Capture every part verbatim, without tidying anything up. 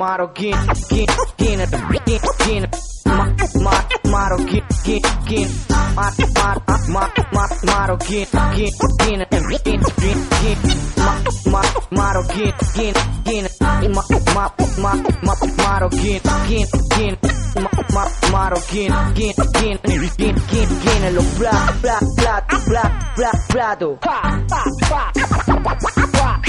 Marroquín, quin, quin, quin, quin, ma, ma, Marroquín, quin, quin, ma, ma, ma, ma, Marroquín, quin, quin, quin, quin, quin, ma, ma, Marroquín, quin, quin, ma, ma, ma, ma, Marroquín, quin, quin, ma, ma, Marroquín, quin, quin, quin, quin, quin, en los pla, pla, pla, pla, pla, plato. Pa, pa, pa, pa,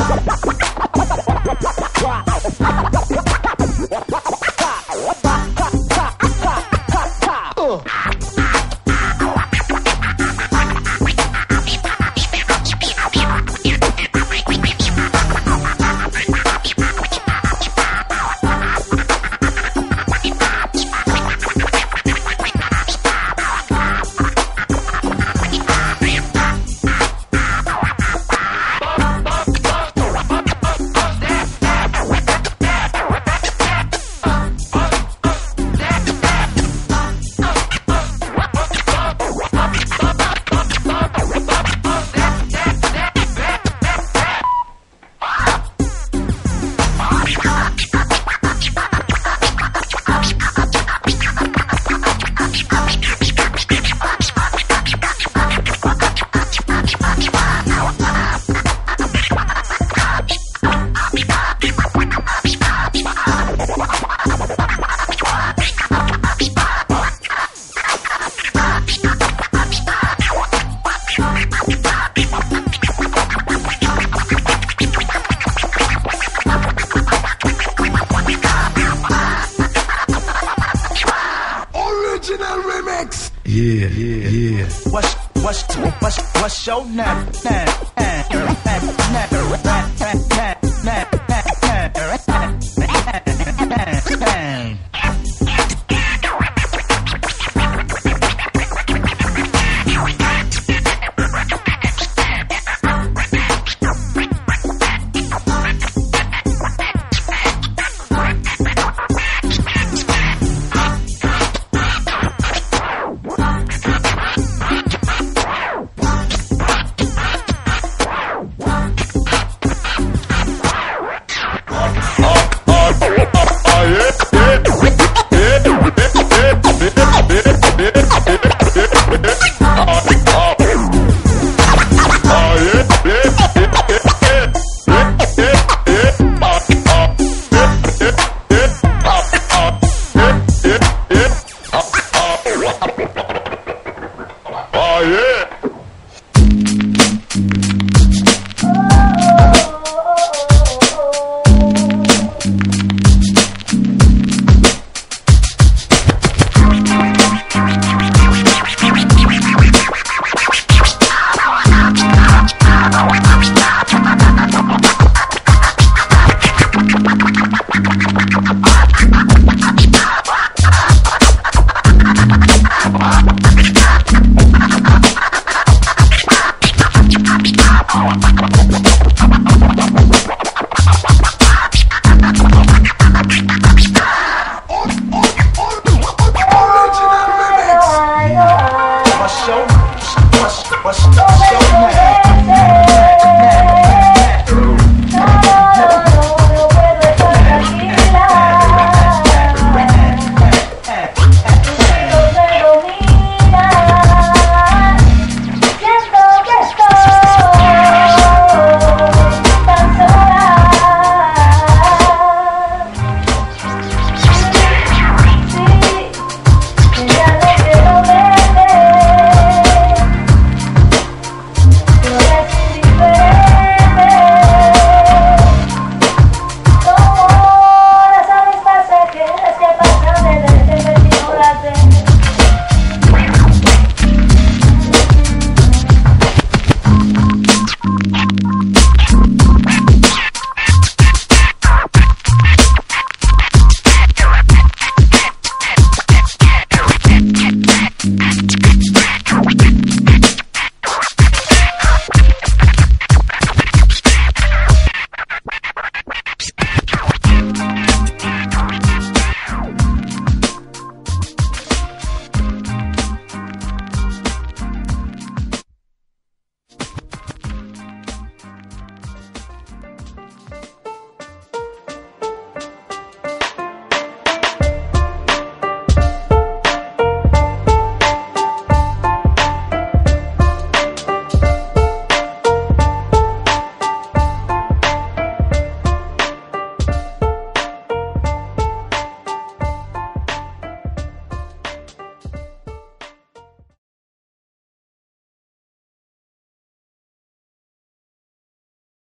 Yeah, yeah, yeah. What's what's what's what's your name? Name, name, name, name, name, name.